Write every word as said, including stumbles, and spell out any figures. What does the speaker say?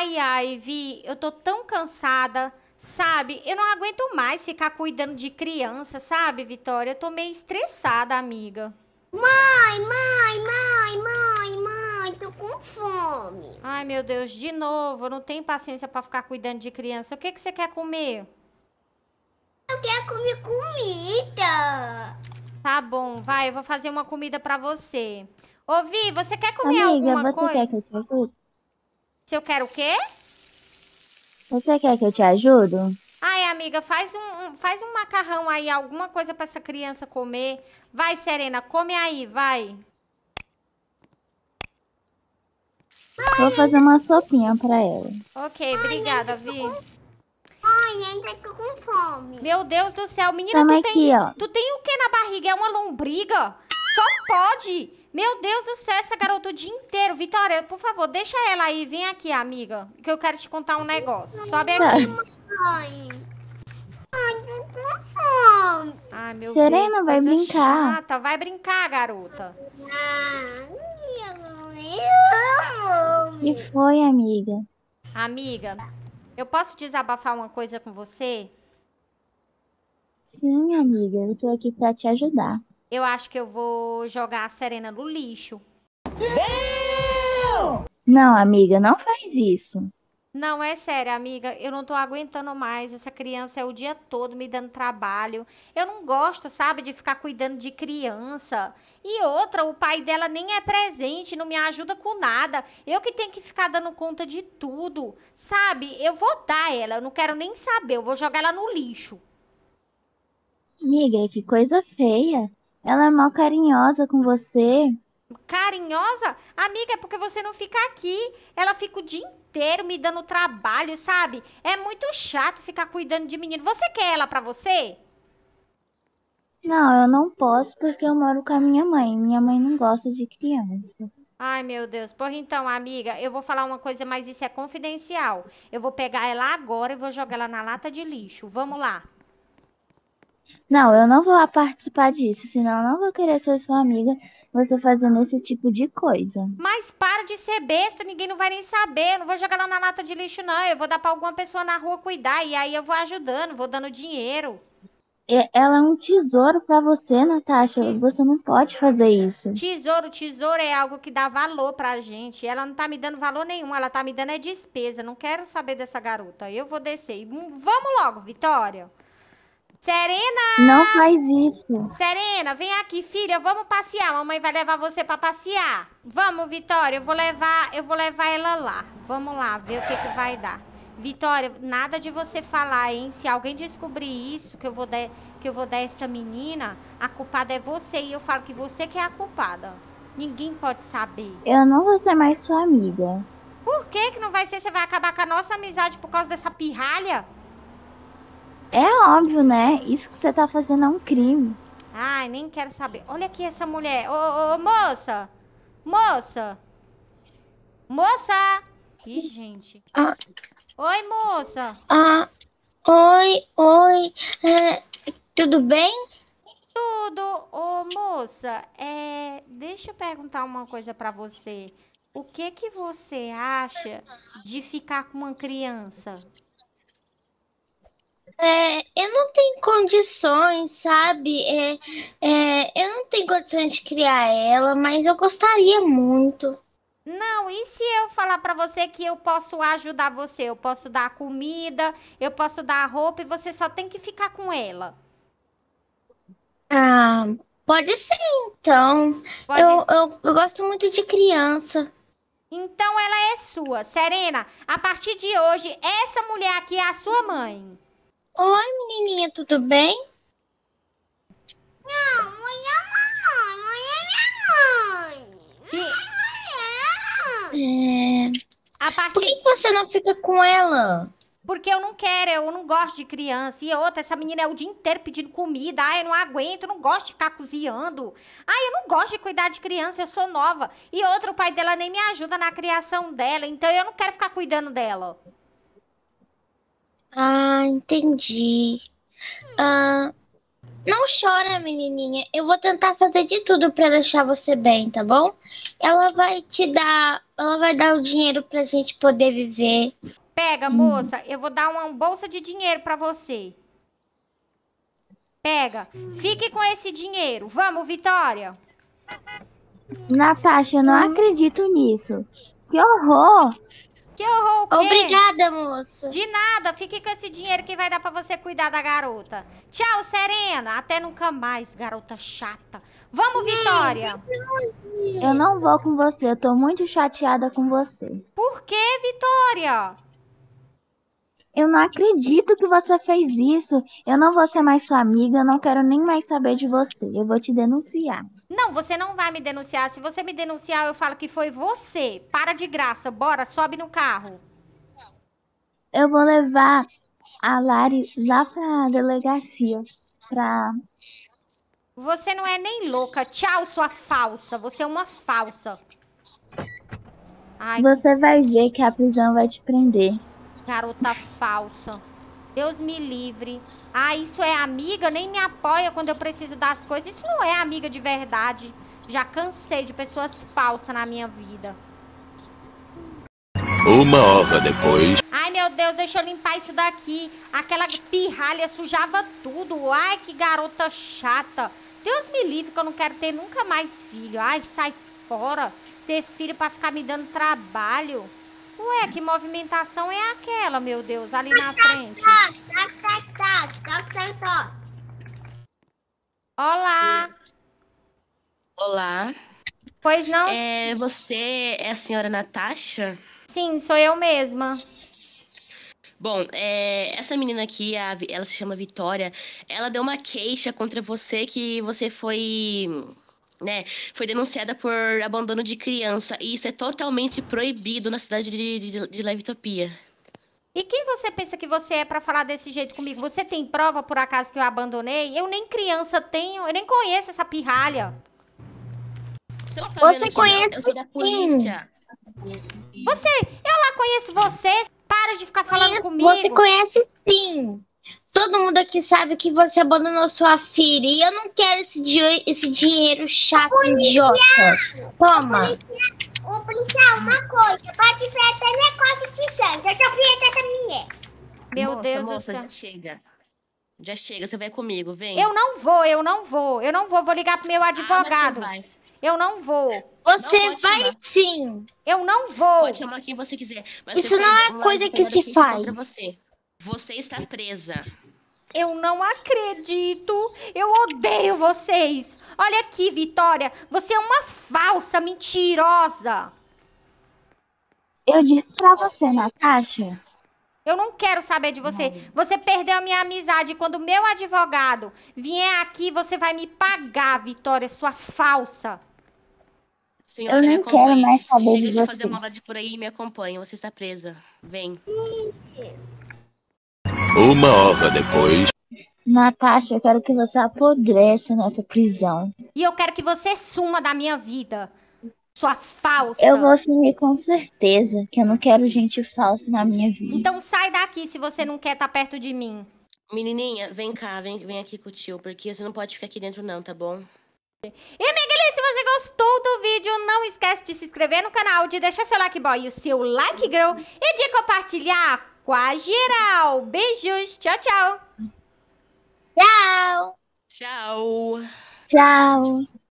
Ai, ai, Vi, eu tô tão cansada, sabe? Eu não aguento mais ficar cuidando de criança, sabe, Vitória? Eu tô meio estressada, amiga. Mãe, mãe, mãe, mãe, mãe, tô com fome. Ai, meu Deus, de novo, eu não tenho paciência pra ficar cuidando de criança. O que que você quer comer? Eu quero comer comida. Tá bom, vai, eu vou fazer uma comida pra você. Ô, Vi, você quer comer Amiga, alguma você quer coisa? que eu te ajude? Se eu quero o quê? Você quer que eu te ajude? Ai, amiga, faz um, um- faz um macarrão aí, alguma coisa pra essa criança comer. Vai, Serena, come aí, vai. Vou fazer uma sopinha pra ela. Ok, obrigada, Vi. Mãe, ainda tô com fome. Meu Deus do céu, menina, Toma tu aqui, tem, ó. tu tem o que na barriga? É uma lombriga? Só pode. Meu Deus do céu, essa garota o dia inteiro. Vitória, por favor, deixa ela aí. Vem aqui, amiga, que eu quero te contar um negócio. Sobe Tá. aqui. Mãe, ai, tô com fome. Ai, meu Deus, Serena vai coisa brincar. chata. Vai brincar, garota. Ah, Que foi, amiga? Amiga, eu posso desabafar uma coisa com você? Sim, amiga, eu tô aqui pra te ajudar. Eu acho que eu vou jogar a Serena no lixo. Não, amiga, não faz isso. Não, é sério, amiga, eu não tô aguentando mais. Essa criança é o dia todo me dando trabalho. Eu não gosto, sabe, de ficar cuidando de criança. E outra, o pai dela nem é presente, não me ajuda com nada. Eu que tenho que ficar dando conta de tudo, sabe? Eu vou dar ela, eu não quero nem saber, eu vou jogar ela no lixo. Amiga, que coisa feia. Ela é mal carinhosa com você. Carinhosa? Amiga, é porque você não fica aqui. Ela fica o dia inteiro me dando trabalho, sabe? É muito chato ficar cuidando de menino. Você quer ela pra você? Não, eu não posso porque eu moro com a minha mãe. Minha mãe não gosta de criança. Ai, meu Deus. Por então, amiga, eu vou falar uma coisa, mas isso é confidencial. Eu vou pegar ela agora e vou jogar ela na lata de lixo. Vamos lá. Não, eu não vou participar disso, senão eu não vou querer ser sua amiga você fazendo esse tipo de coisa. Mas para de ser besta, ninguém não vai nem saber. Eu não vou jogar ela na lata de lixo, não. Eu vou dar pra alguma pessoa na rua cuidar. E aí eu vou ajudando, vou dando dinheiro. E- Ela é um tesouro pra você, Natasha. E Você não pode fazer isso. tesouro, tesouro é algo que dá valor pra gente. Ela não tá me dando valor nenhum, ela tá me dando é despesa. Não quero saber dessa garota. Eu vou descer. E, hum, vamos logo, Vitória. Serena! Não faz isso. Serena, vem aqui, filha, vamos passear. Mamãe vai levar você pra passear. Vamos, Vitória, eu vou levar, eu vou levar ela lá. Vamos lá, ver o que que vai dar. Vitória, nada de você falar, hein? Se alguém descobrir isso, que eu vou dar, que eu vou dar essa menina, a culpada é você e eu falo que você que é a culpada. Ninguém pode saber. Eu não vou ser mais sua amiga. Por que que não vai ser? Você vai acabar com a nossa amizade por causa dessa pirralha? É óbvio, né? Isso que você tá fazendo é um crime. Ai, nem quero saber. Olha aqui essa mulher. Ô, ô, ô, moça! Moça! Moça! Ih, gente. Ah, Oi, moça. ah, oi, oi, é, tudo bem? Tudo? Ô, moça, é... deixa eu perguntar uma coisa pra você. O que que você acha de ficar com uma criança? É, eu não tenho condições, sabe? É, é, eu não tenho condições de criar ela, mas eu gostaria muito. Não, e se eu falar pra você que eu posso ajudar você? Eu posso dar comida, eu posso dar roupa e você só tem que ficar com ela. Ah, pode ser então. Eu, Pode. eu, eu gosto muito de criança. Então ela é sua. Serena, a partir de hoje, essa mulher aqui é a sua mãe. Oi, menininha, tudo bem? Não, mãe é mamãe, mãe é minha mãe. Que É, a por partir que que você não fica com ela? Porque eu não quero, eu não gosto de criança. E outra, essa menina é o dia inteiro pedindo comida. Ai, eu não aguento, eu não gosto de ficar cozinhando. Ai, eu não gosto de cuidar de criança, eu sou nova. E outra, o pai dela nem me ajuda na criação dela. Então eu não quero ficar cuidando dela. Ah, entendi. Ah, Não chora, menininha. Eu vou tentar fazer de tudo pra deixar você bem, tá bom? Ela vai te dar, ela vai dar o dinheiro pra gente poder viver. Pega, moça, eu vou dar uma bolsa de dinheiro pra você. Pega. Fique com esse dinheiro. Vamos, Vitória. Natasha, eu não acredito nisso. Que horror! Que horror, o quê? Obrigada, moça. De nada, fique com esse dinheiro que vai dar pra você cuidar da garota. Tchau, Serena. Até nunca mais, garota chata. Vamos, Vitória. Eu não vou com você, eu tô muito chateada com você. Por que, Vitória? Eu não acredito que você fez isso. Eu não vou ser mais sua amiga, eu não quero nem mais saber de você. Eu vou te denunciar. Não, você não vai me denunciar. Se você me denunciar, eu falo que foi você. Para de graça, bora, sobe no carro. Eu vou levar a Lari lá pra delegacia. Pra... Você não é nem louca. Tchau, sua falsa. Você é uma falsa. Ai, Você vai ver que a prisão vai te prender. garota falsa. Deus me livre. Ah, isso é amiga? Nem me apoia quando eu preciso das coisas. Isso não é amiga de verdade. Já cansei de pessoas falsas na minha vida. Uma hora depois. Ai, meu Deus, deixa eu limpar isso daqui. Aquela pirralha sujava tudo. Ai, que garota chata. Deus me livre que eu não quero ter nunca mais filho. Ai, sai fora. Ter filho pra ficar me dando trabalho. Ué, que movimentação é aquela, meu Deus, ali na frente? Olá. Olá. Pois não? É, você é a senhora Natasha? Sim, sou eu mesma. Bom, é, essa menina aqui, a Vi- ela se chama Vitória, ela deu uma queixa contra você que você foi, né, foi denunciada por abandono de criança. E isso é totalmente proibido na cidade de, de, de Levitopia. E quem você pensa que você é pra falar desse jeito comigo? Você tem prova, por acaso, que eu abandonei? Eu nem criança tenho, eu nem conheço essa pirralha. Você não tá Você vendo que conhece não? Eu sou da sim. polícia. Você, eu lá conheço você. Para de ficar falando Conheço- comigo. Você conhece sim. Todo mundo aqui sabe que você abandonou sua filha. E eu não quero esse, di- esse dinheiro chato, idiota. Toma. Ô, policial, uma coisa. Pode ver até negócio de sangue. Eu já fui até essa mulher. Meu moça, Deus do moça, céu. já chega. Já chega, você vai comigo, vem. Eu não vou, eu não vou. Eu não vou, vou ligar pro meu Ah, mas você advogado. vai. Eu não vou. Você Não, pode vai chamar. sim. Eu não vou. Pode chamar quem você quiser. Mas Isso você não foi é uma coisa que advogada se queixa contra faz. Você. você está presa. Eu não acredito. Eu odeio vocês. Olha aqui, Vitória. Você é uma falsa, mentirosa. Eu disse pra você, Natasha. Eu não quero saber de você. Você perdeu a minha amizade. Quando o meu advogado vier aqui, você vai me pagar, Vitória, sua falsa. Senhora, Eu me não quero acompanhe. mais saber Chega de de você. fazer maldade por aí e me acompanhe. Você está presa. Vem. Uma hora depois. Natasha, eu quero que você apodreça nessa prisão. E eu quero que você suma da minha vida. Sua falsa. Eu vou sumir com certeza, que eu não quero gente falsa na minha vida. Então sai daqui se você não quer estar perto de mim. Menininha, vem cá. Vem, vem aqui com o tio. Porque você não pode ficar aqui dentro não, tá bom? E, Miguelinho, se você gostou do vídeo, não esquece de se inscrever no canal, de deixar seu like boy e o seu like girl e de compartilhar com a geral. Beijos. Tchau, tchau. Tchau. Tchau. Tchau.